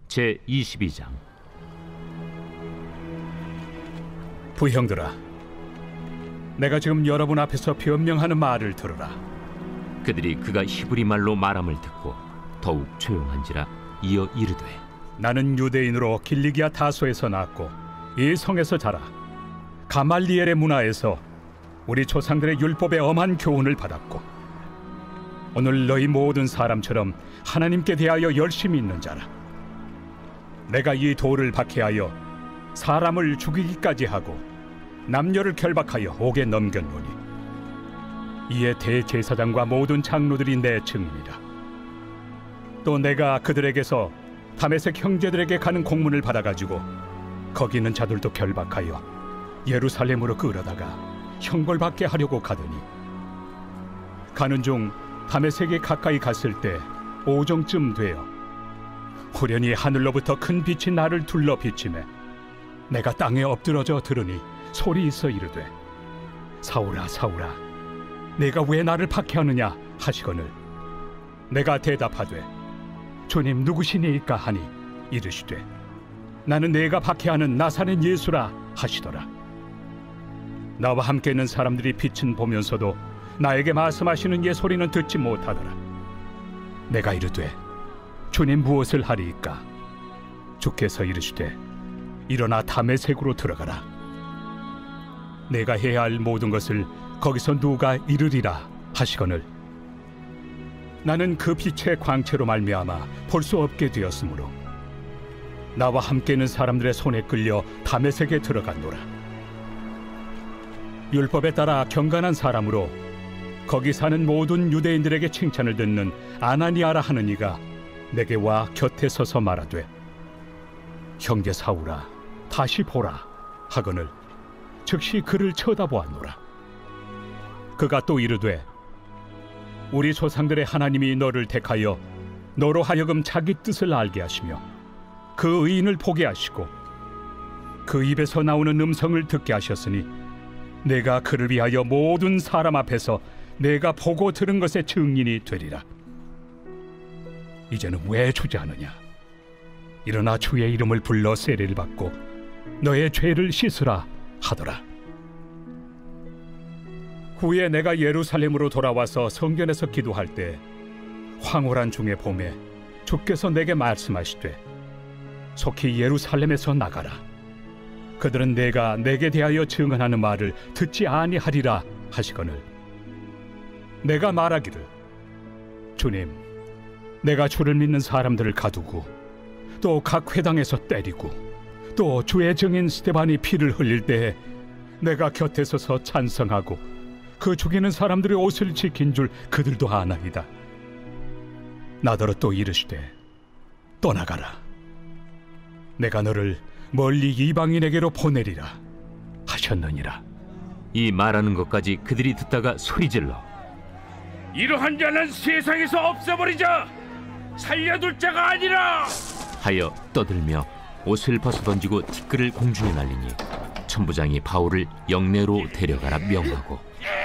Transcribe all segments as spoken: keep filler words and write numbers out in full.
제이십이 장. 부형들아, 내가 지금 여러분 앞에서 변명하는 말을 들으라. 그들이 그가 히브리 말로 말함을 듣고 더욱 조용한지라 이어 이르되, 나는 유대인으로 길리기아 다소에서 낳았고 이 성에서 자라 가말리엘의 문화에서 우리 조상들의 율법의 엄한 교훈을 받았고 오늘 너희 모든 사람처럼 하나님께 대하여 열심히 있는 자라. 내가 이 돌을 박해하여 사람을 죽이기까지 하고 남녀를 결박하여 옥에 넘겼노니 이에 대제사장과 모든 장로들이 내 증인이라. 또 내가 그들에게서 다메섹 형제들에게 가는 공문을 받아가지고 거기 있는 자들도 결박하여 예루살렘으로 끌어다가 형벌받게 하려고 가더니 가는 중 다메섹에 가까이 갔을 때 오정쯤 되어 후련히 하늘로부터 큰 빛이 나를 둘러 비치매 내가 땅에 엎드러져 들으니 소리 있어 이르되, 사울아 사울아 내가 왜 나를 박해하느냐 하시거늘 내가 대답하되, 주님 누구시니이까 하니 이르시되, 나는 내가 박해하는 나사렛 예수라 하시더라. 나와 함께 있는 사람들이 빛은 보면서도 나에게 말씀하시는 예 소리는 듣지 못하더라. 내가 이르되, 주님 무엇을 하리이까? 주께서 이르시되, 일어나 다메섹으로 들어가라. 내가 해야 할 모든 것을 거기서 누가 이르리라 하시거늘 나는 그 빛의 광채로 말미암아 볼 수 없게 되었으므로 나와 함께 있는 사람들의 손에 끌려 다메섹에 들어갔노라. 율법에 따라 경건한 사람으로 거기 사는 모든 유대인들에게 칭찬을 듣는 아나니아라 하는 이가 내게 와 곁에 서서 말하되, 형제 사울아 다시 보라 하거늘 즉시 그를 쳐다보았노라. 그가 또 이르되, 우리 조상들의 하나님이 너를 택하여 너로 하여금 자기 뜻을 알게 하시며 그 의인을 보게 하시고 그 입에서 나오는 음성을 듣게 하셨으니 내가 그를 위하여 모든 사람 앞에서 내가 보고 들은 것의 증인이 되리라. 이제는 왜 주저하느냐? 일어나 주의 이름을 불러 세례를 받고 너의 죄를 씻으라 하더라. 후에 내가 예루살렘으로 돌아와서 성전에서 기도할 때 황홀한 중에 봄에 주께서 내게 말씀하시되, 속히 예루살렘에서 나가라. 그들은 내가 내게 대하여 증언하는 말을 듣지 아니하리라 하시거늘 내가 말하기를, 주님 내가 주를 믿는 사람들을 가두고 또 각 회당에서 때리고 또 주의 증인 스데반이 피를 흘릴 때에 내가 곁에 서서 찬성하고 그 죽이는 사람들의 옷을 지킨 줄 그들도 아나이다. 나더러 또 이르시되, 떠나가라. 내가 너를 멀리 이방인에게로 보내리라 하셨느니라. 이 말하는 것까지 그들이 듣다가 소리질러, 이러한 자는 세상에서 없애버리자. 살려둘 자가 아니라 하여 떠들며 옷을 벗어던지고 티끌을 공중에 날리니 천부장이 바울을 영내로 데려가라 명하고,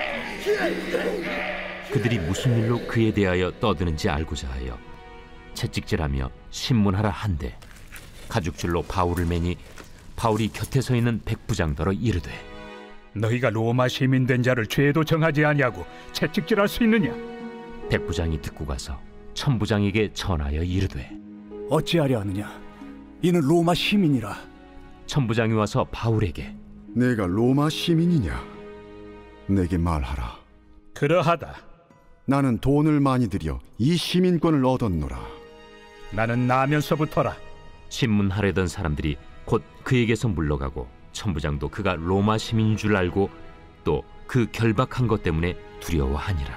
그들이 무슨 일로 그에 대하여 떠드는지 알고자 하여 채찍질하며 신문하라 한데 가죽줄로 바울을 매니 바울이 곁에 서 있는 백부장더러 이르되, 너희가 로마 시민 된 자를 죄도 정하지 아니하고 채찍질할 수 있느냐? 백부장이 듣고 가서 천부장에게 전하여 이르되, 어찌하려 하느냐? 이는 로마 시민이라. 천부장이 와서 바울에게, 내가 로마 시민이냐? 내게 말하라. 그러하다. 나는 돈을 많이 들여 이 시민권을 얻었노라. 나는 나면서부터라. 신문하려던 사람들이 곧 그에게서 물러가고 천부장도 그가 로마 시민인 줄 알고 또 그 결박한 것 때문에 두려워하니라.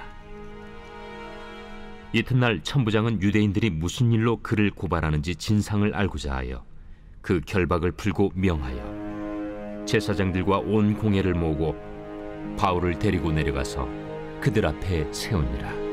이튿날 천부장은 유대인들이 무슨 일로 그를 고발하는지 진상을 알고자 하여 그 결박을 풀고 명하여 제사장들과 온 공회를 모으고 바울을 데리고 내려가서 그들 앞에 세우니라.